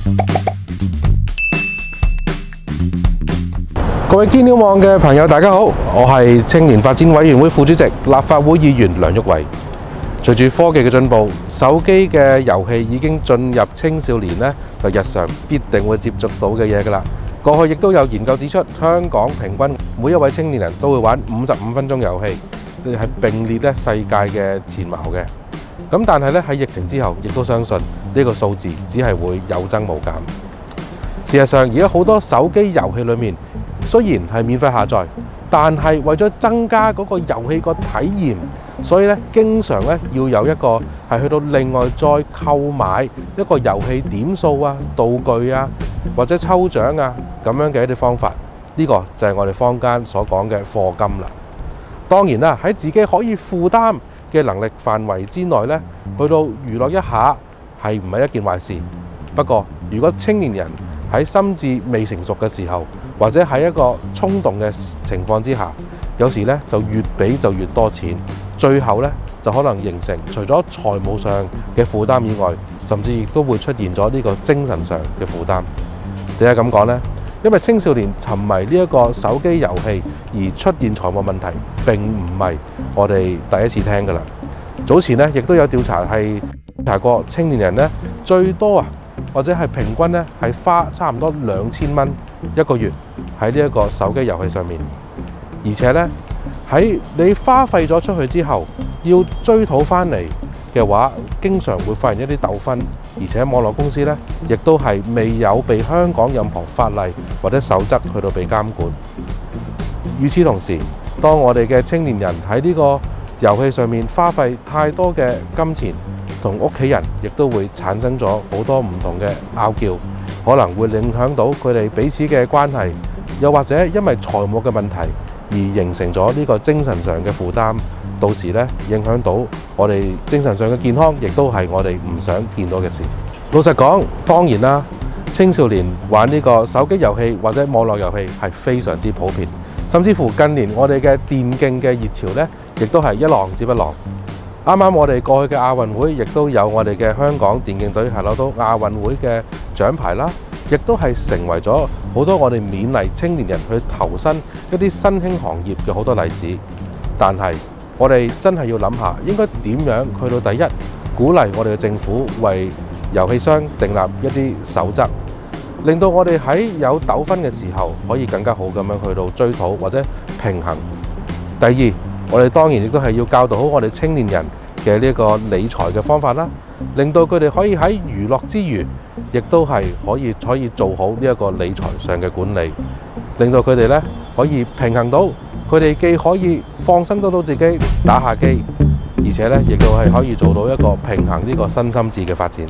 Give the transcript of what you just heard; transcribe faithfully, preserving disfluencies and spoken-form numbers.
各位天鳥網嘅朋友，大家好，我係青年發展委員會副主席、立法會議員梁毓偉。隨住科技嘅進步，手機嘅遊戲已經進入青少年呢就日常必定會接觸到嘅嘢㗎啦。過去亦都有研究指出，香港平均每一位青年人都會玩五十五分鐘遊戲，係並列咧世界嘅前茅嘅。咁但係咧喺疫情之後，亦都相信呢個數字只係會有增無減。事實上，而家好多手機遊戲裏面，雖然係免費下載，但係為咗增加嗰個遊戲個體驗，所以咧經常咧要有一個係去到另外再購買一個遊戲點數啊、道具啊或者抽獎啊咁樣嘅一啲方法。呢個就係我哋坊間所講嘅課金啦。當然啦，喺自己可以負擔嘅能力範圍之內咧，去到娛樂一下係唔係一件壞事。不過，如果青年人喺心智未成熟嘅時候，或者喺一個衝動嘅情況之下，有時咧就越俾就越多錢，最後咧就可能形成除咗財務上嘅負擔以外，甚至亦都會出現咗呢個精神上嘅負擔。點解咁講呢？因為青少年沉迷呢一個手機遊戲而出現財務問題，並唔係我哋第一次聽㗎啦。早前咧亦都有調查係查過青年人咧最多啊，或者係平均咧係花差唔多兩千蚊一個月喺呢一個手機遊戲上面，而且咧喺你花費咗出去之後，要追討翻嚟嘅話，經常會發現一啲糾紛，而且網絡公司咧亦都係未有被香港任何法例或者守則去到被監管。與此同時，當我哋嘅青年人喺呢個遊戲上面花費太多嘅金錢，同屋企人亦都會產生咗好多唔同嘅拗撬，可能會影響到佢哋彼此嘅關係，又或者因為財務嘅問題而形成咗呢個精神上嘅負擔，到時咧影響到我哋精神上嘅健康，亦都係我哋唔想見到嘅事。老實講，當然啦，青少年玩呢個手機遊戲或者網絡遊戲係非常之普遍，甚至乎近年我哋嘅電競嘅熱潮咧，亦都係一浪接一浪。啱啱我哋過去嘅亞運會，亦都有我哋嘅香港電競隊係攞到亞運會嘅獎牌啦，亦都係成為咗好多我哋勉勵青年人去投身一啲新興行業嘅好多例子。但係我哋真係要諗下，應該點樣去到第一，鼓勵我哋嘅政府為遊戲商訂立一啲守則，令到我哋喺有糾紛嘅時候可以更加好咁樣去到追討或者平衡。第二，我哋當然亦都係要教導好我哋青年人嘅呢個理財嘅方法啦，令到佢哋可以喺娛樂之餘，亦都係可以可以做好呢一個理財上嘅管理，令到佢哋咧可以平衡到，佢哋既可以放心得到自己打下機，而且咧亦都係可以做到一個平衡呢個身心智嘅發展。